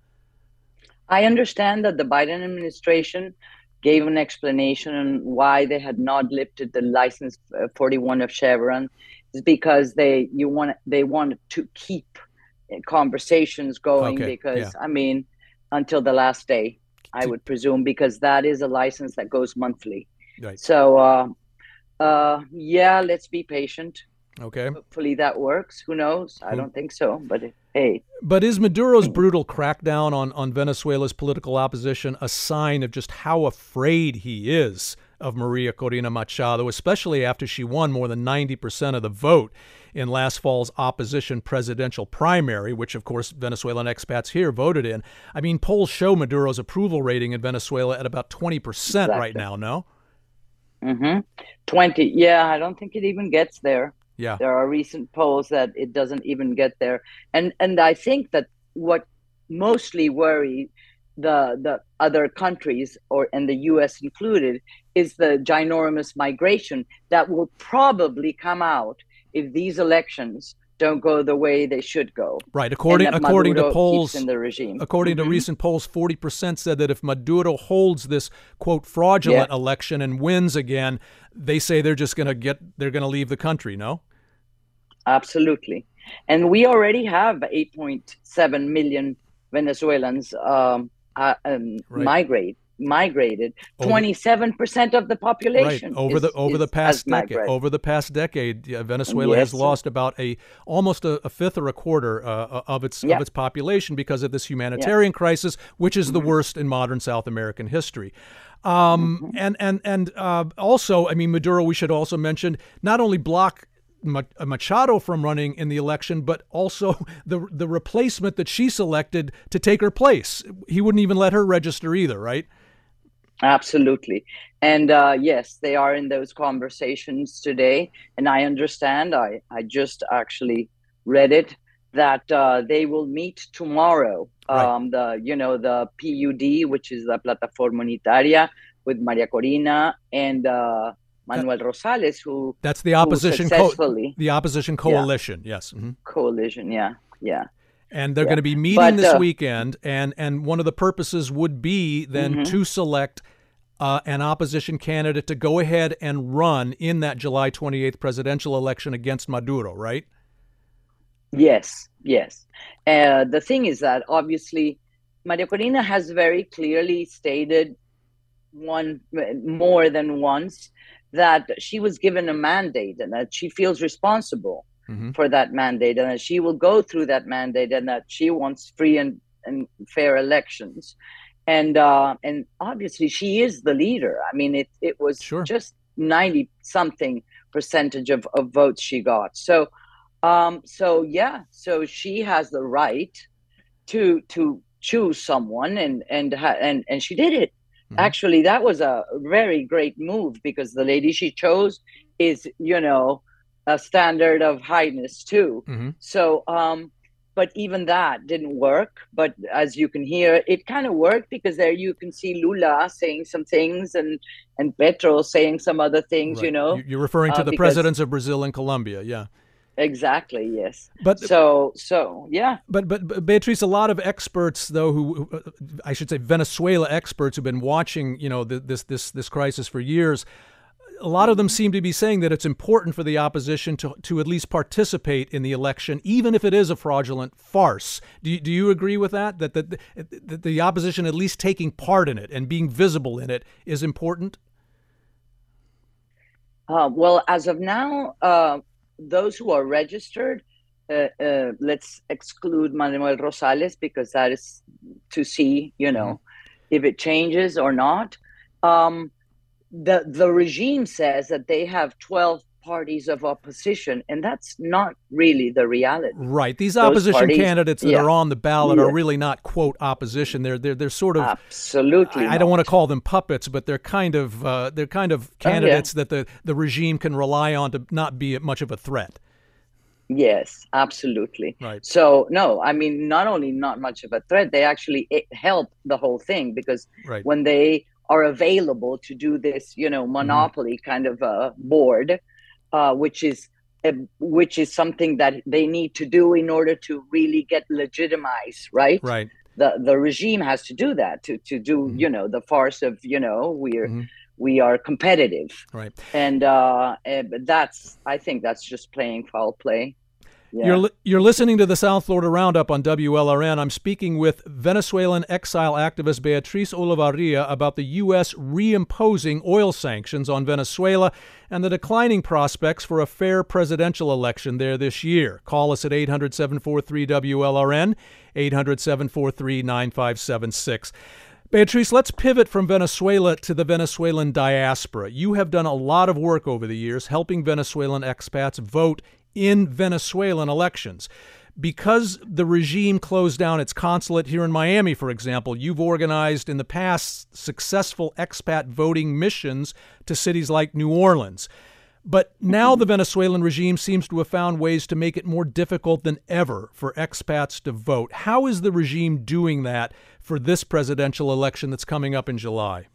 Speaker 10: I understand that the Biden administration gave an explanation on why they had not lifted the license forty-one of Chevron. Is because they you want they wanted to keep conversations going
Speaker 1: okay,
Speaker 10: because
Speaker 1: yeah.
Speaker 10: I mean until the last day, I would presume, because that is a license that goes monthly.
Speaker 1: Right.
Speaker 10: So uh, uh, yeah, let's be patient.
Speaker 1: Okay.
Speaker 10: Hopefully that works. Who knows? I don't think so, but hey.
Speaker 1: But is Maduro's brutal crackdown on, on Venezuela's political opposition a sign of just how afraid he is of Maria Corina Machado, especially after she won more than ninety percent of the vote in last fall's opposition presidential primary, which, of course, Venezuelan expats here voted in? I mean, polls show Maduro's approval rating in Venezuela at about twenty percent
Speaker 10: exactly.
Speaker 1: right now, no?
Speaker 10: Mm-hmm. twenty. Yeah, I don't think it even gets there.
Speaker 1: Yeah.
Speaker 10: There are recent polls that it doesn't even get there. And and I think that what mostly worry the the other countries, or and the U S included, is the ginormous migration that will probably come out if these elections don't go the way they should go.
Speaker 1: Right. According according
Speaker 10: Maduro
Speaker 1: to polls
Speaker 10: in the regime.
Speaker 1: According
Speaker 10: mm-hmm.
Speaker 1: to recent polls, forty percent said that if Maduro holds this, quote, fraudulent
Speaker 10: yeah.
Speaker 1: election and wins again, they say they're just going to get they're going to leave the country, no?
Speaker 10: Absolutely. And we already have eight point seven million Venezuelans um, uh, um,
Speaker 1: right.
Speaker 10: migrate migrated. twenty-seven percent of the population
Speaker 1: right. over
Speaker 10: is,
Speaker 1: the over
Speaker 10: is,
Speaker 1: the past decade.
Speaker 10: migrated.
Speaker 1: Over the past decade, yeah, Venezuela
Speaker 10: yes,
Speaker 1: has lost about a almost a, a fifth or a quarter uh, of its
Speaker 10: yeah.
Speaker 1: of its population because of this humanitarian yeah. crisis, which is mm-hmm. the worst in modern South American history. Um, mm-hmm. And and and uh, also, I mean, Maduro, we should also mention, not only block Machado from running in the election, but also the the replacement that she selected to take her place. He wouldn't even let her register either, right?
Speaker 10: Absolutely. And uh, yes, they are in those conversations today. And I understand, I, I just actually read it, that uh, they will meet tomorrow.
Speaker 1: Right.
Speaker 10: Um, the, you know, the P U D, which is the Plataforma Unitaria, with Maria Corina and uh, Manuel that, Rosales, who
Speaker 1: that's the opposition
Speaker 10: successfully
Speaker 1: co- the opposition coalition. Yeah. Yes. Mm-hmm.
Speaker 10: Coalition. Yeah. Yeah.
Speaker 1: And they're
Speaker 10: yeah.
Speaker 1: going to be meeting
Speaker 10: but,
Speaker 1: this
Speaker 10: uh,
Speaker 1: weekend, and and one of the purposes would be then
Speaker 10: mm-hmm.
Speaker 1: to select uh, an opposition candidate to go ahead and run in that July twenty-eighth presidential election against Maduro, right?
Speaker 10: Yes. Yes. Uh, the thing is that obviously Maria Corina has very clearly stated one more than once that she was given a mandate and that she feels responsible mm-hmm. for that mandate, and that she will go through that mandate, and that she wants free and, and fair elections. And uh, and obviously she is the leader. I mean, it, it was
Speaker 1: sure.
Speaker 10: just ninety something percentage of, of votes she got. So um, so yeah, so she has the right to to choose someone, and and ha- and and she did it. Mm-hmm. Actually, that was a very great move, because the lady she chose is, you know, a standard of highness too. Mm-hmm. So, um, but even that didn't work. But as you can hear, it kind of worked, because there you can see Lula saying some things and and Petro saying some other things.
Speaker 1: Right.
Speaker 10: You know,
Speaker 1: you're referring to
Speaker 10: uh,
Speaker 1: the
Speaker 10: because,
Speaker 1: presidents of Brazil and Colombia, yeah.
Speaker 10: Exactly. Yes.
Speaker 1: But
Speaker 10: so so yeah.
Speaker 1: But but, but Beatriz, a lot of experts, though, who uh, I should say Venezuela experts who've been watching, you know, the, this this this crisis for years, a lot of them seem to be saying that it's important for the opposition to, to at least participate in the election, even if it is a fraudulent farce. Do you, do you agree with that? That the, that the opposition at least taking part in it and being visible in it is important?
Speaker 10: Uh, well, as of now, uh, those who are registered, uh, uh, let's exclude Manuel Rosales because that is to see, you know, mm-hmm. if it changes or not. Um, the the regime says that they have twelve parties of opposition, and that's not really the reality.
Speaker 1: Right. These
Speaker 10: Those
Speaker 1: opposition
Speaker 10: parties,
Speaker 1: candidates that
Speaker 10: yeah.
Speaker 1: are on the ballot
Speaker 10: yeah.
Speaker 1: are really not, quote, opposition. They're they're they're sort of
Speaker 10: absolutely.
Speaker 1: I, I don't want to call them puppets, but they're kind of uh, they're kind of candidates oh, yeah. that the, the regime can rely on to not be much of a threat.
Speaker 10: Yes, absolutely.
Speaker 1: Right.
Speaker 10: So no, I mean, not only not much of a threat, they actually help the whole thing because
Speaker 1: right.
Speaker 10: when they are available to do this, you know, monopoly mm-hmm. kind of a board, uh, which is uh, which is something that they need to do in order to really get legitimized, right?
Speaker 1: Right.
Speaker 10: The the regime has to do that to to do, mm-hmm. you know, the farce of, you know, we're mm-hmm. we are competitive,
Speaker 1: right?
Speaker 10: And uh, uh, that's I think that's just playing foul play. Yeah.
Speaker 1: You're you're listening to the South Florida Roundup on W L R N. I'm speaking with Venezuelan exile activist Beatriz Olavarria about the U S reimposing oil sanctions on Venezuela and the declining prospects for a fair presidential election there this year. Call us at eight hundred, seven four three, W L R N, eight hundred, seven four three, nine five seven six. Beatriz, let's pivot from Venezuela to the Venezuelan diaspora. You have done a lot of work over the years helping Venezuelan expats vote in Venezuelan elections. Because the regime closed down its consulate here in Miami, for example, you've organized in the past successful expat voting missions to cities like New Orleans. But now the Venezuelan regime seems to have found ways to make it more difficult than ever for expats to vote. How is the regime doing that for this presidential election that's coming up in July?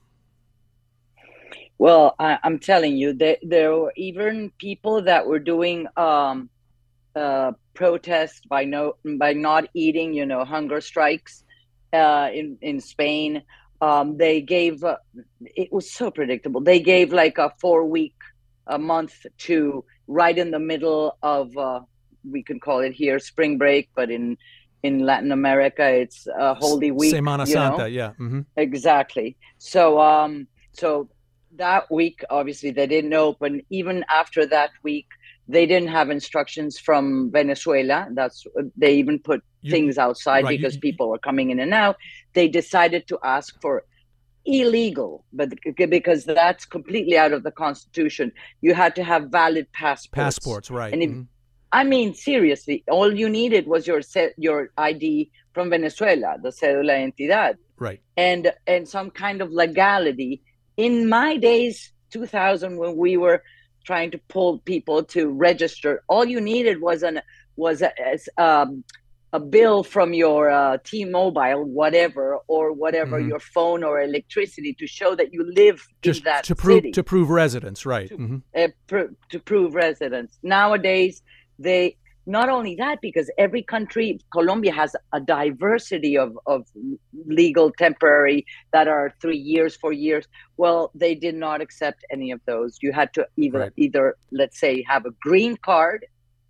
Speaker 10: Well, I, I'm telling you, there, there were even people that were doing um, uh, protests by no by not eating, you know, hunger strikes uh, in in Spain. Um, they gave uh, it was so predictable. They gave like a four week, a month to right in the middle of uh, we can call it here spring break, but in in Latin America it's a Holy Week.
Speaker 1: Semana Santa, know? yeah, mm-hmm.
Speaker 10: exactly. So um, so. That week, obviously, they didn't open. Even after that week, they didn't have instructions from Venezuela. That's they even put you, things outside right, because you, people were coming in and out. They decided to ask for illegal, but because that's completely out of the Constitution. You had to have valid passports.
Speaker 1: Passports, right?
Speaker 10: And if,
Speaker 1: mm-hmm.
Speaker 10: I mean, seriously, all you needed was your your I D from Venezuela, the cédula identidad,
Speaker 1: right?
Speaker 10: And and some kind of legality. In my days, two thousand, when we were trying to pull people to register, all you needed was an was a, um, a bill from your uh, T-Mobile, whatever, or whatever, mm-hmm. your phone or electricity to show that you live
Speaker 1: Just
Speaker 10: in that
Speaker 1: to prove,
Speaker 10: city.
Speaker 1: To prove residence, right.
Speaker 10: To,
Speaker 1: mm-hmm.
Speaker 10: uh, pr- to prove residence. Nowadays, they... Not only that, because every country, Colombia has a diversity of, of legal temporary that are three years, four years. Well, they did not accept any of those. You had to either, right. either let's say, have a green card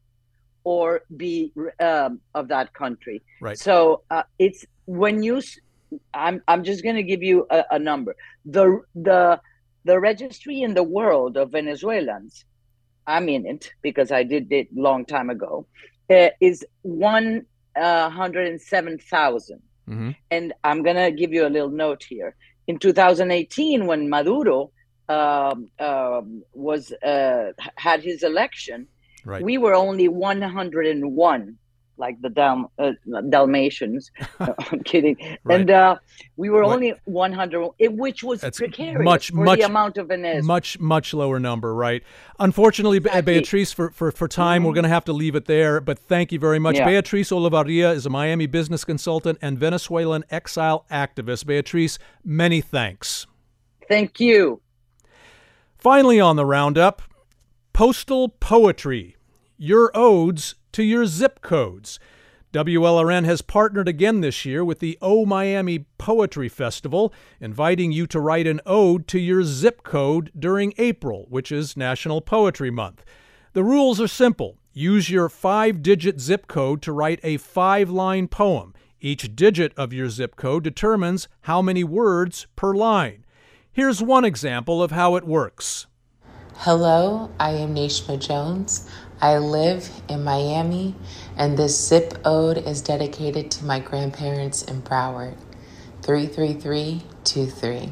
Speaker 10: or be um, of that country.
Speaker 1: Right.
Speaker 10: So uh, it's when you, I'm I'm just going to give you a, a number. The the the registry in the world of Venezuelans, I'm in it because I did it a long time ago, uh, is one hundred seven thousand.
Speaker 1: Mm-hmm.
Speaker 10: And I'm going to give you a little note here. In two thousand eighteen, when Maduro um, um, was uh, had his election,
Speaker 1: right.
Speaker 10: we were only one hundred one, like the Dal- uh, Dalmatians. No, I'm kidding. Right. And uh, we were what? only one hundred, which was
Speaker 1: That's
Speaker 10: precarious
Speaker 1: much,
Speaker 10: for
Speaker 1: much,
Speaker 10: the amount of Venezuela.
Speaker 1: Much, much lower number, right? Unfortunately, exactly. Beatriz, for, for, for time, mm-hmm. we're going to have to leave it there. But thank you very much.
Speaker 10: Yeah.
Speaker 1: Beatriz Olavarria is a Miami business consultant and Venezuelan exile activist. Beatriz, many thanks.
Speaker 10: Thank you.
Speaker 1: Finally on the Roundup, postal poetry. Your odes to your zip codes. W L R N has partnered again this year with the O Miami Poetry Festival, inviting you to write an ode to your zip code during April, which is National Poetry Month. The rules are simple. Use your five-digit zip code to write a five-line poem. Each digit of your zip code determines how many words per line. Here's one example of how it works.
Speaker 11: Hello, I am Nashma Jones. I live in Miami, and this zip ode is dedicated to my grandparents in Broward. three three three two three.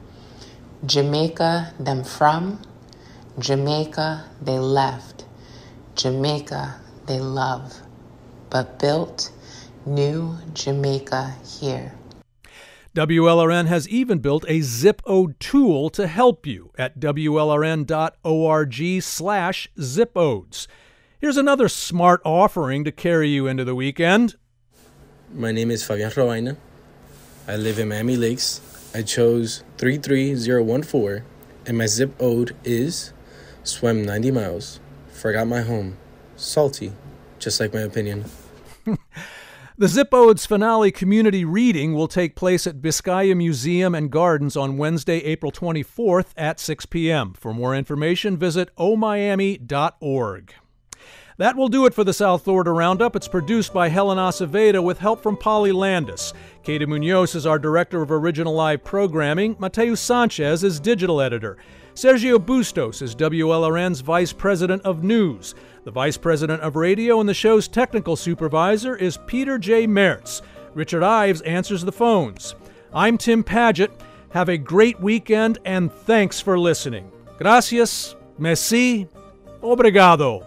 Speaker 11: Jamaica, them from. Jamaica, they left. Jamaica, they love. But built new Jamaica here.
Speaker 1: W L R N has even built a zip ode tool to help you at W L R N dot org slash zip odes. Here's another smart offering to carry you into the weekend.
Speaker 12: My name is Fabian Robaina. I live in Miami Lakes. I chose three three zero one four, and my zip ode is swam ninety miles, forgot my home, salty, just like my opinion.
Speaker 1: The Zip Odes finale community reading will take place at Biscaya Museum and Gardens on Wednesday, April twenty-fourth at six p.m. For more information, visit o miami dot org. That will do it for the South Florida Roundup. It's produced by Helen Aceveda with help from Polly Landis. Katie Munoz is our Director of Original Live Programming. Mateus Sanchez is Digital Editor. Sergio Bustos is W L R N's Vice President of News. The Vice President of Radio and the show's Technical Supervisor is Peter J. Mertz. Richard Ives answers the phones. I'm Tim Paget. Have a great weekend, and thanks for listening. Gracias, merci, obrigado.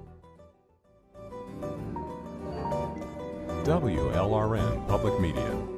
Speaker 13: W L R N Public Media.